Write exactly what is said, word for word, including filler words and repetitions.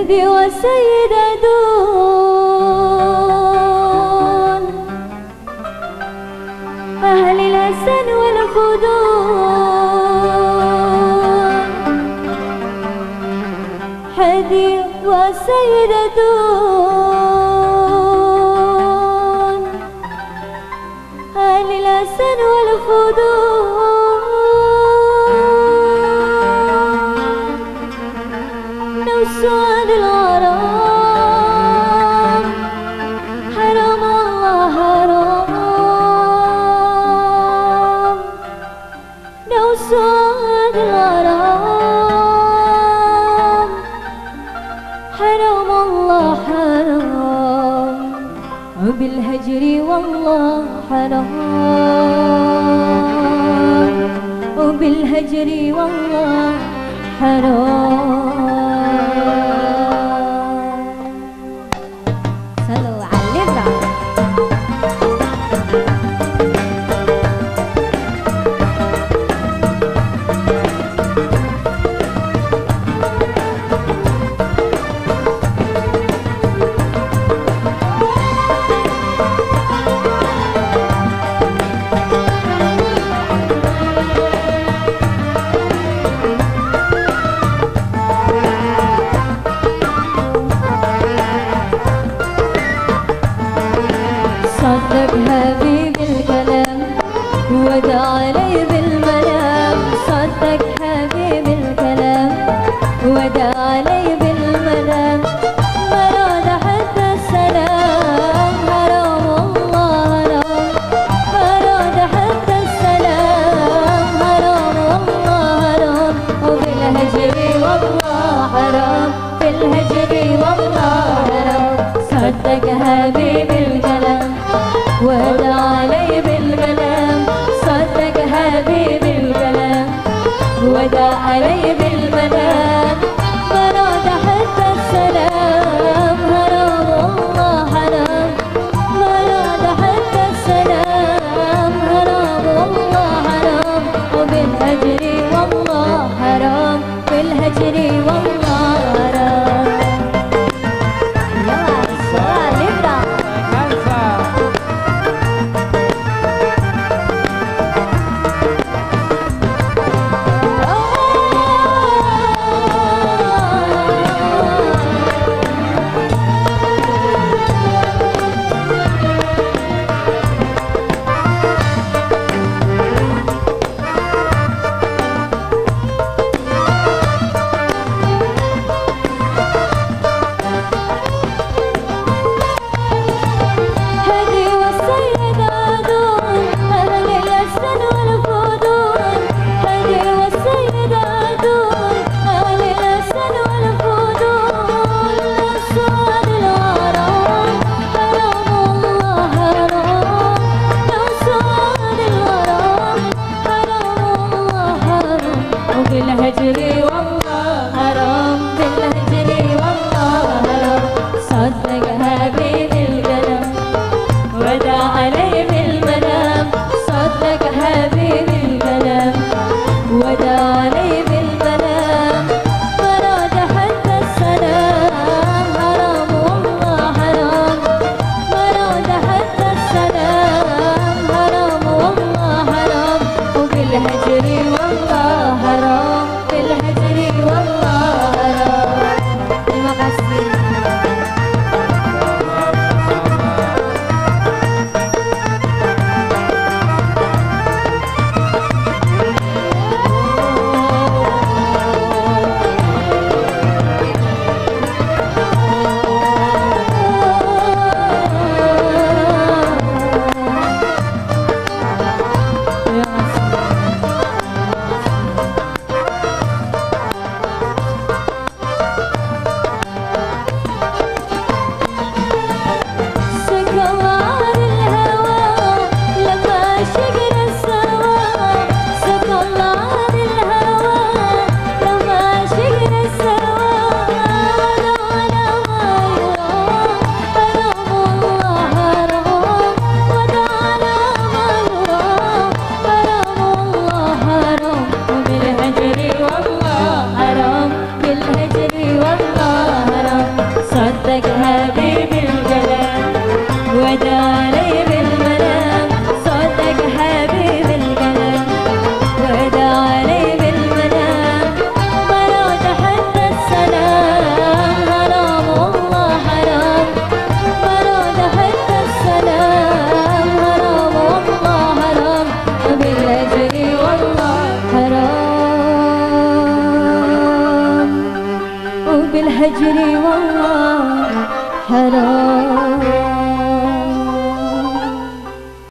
هدي وسيد دون أهل الحسن والفضول، هدي وسيد دون أهل الحسن والفضول، نوسان الغرام حرام الله حرام، نوسان الغرام حرام الله حرام، وبالهجر والله حرام، وبالهجر والله حرام. صلوا على النبي. صدق حبيبي الكلام ودع علي بالمنام، صدق حبيبي الكلام ودع علي بالمنام، مراد حتى السلام حرام الله حرام، مراد حتى السلام حرام الله حرام، وبالهجر والله حرام، بالهجر والله حرام. صدق حبيبي الكلام ودع علي بالمنام، صدق حبيبي الكلام ودع علي بالمنام،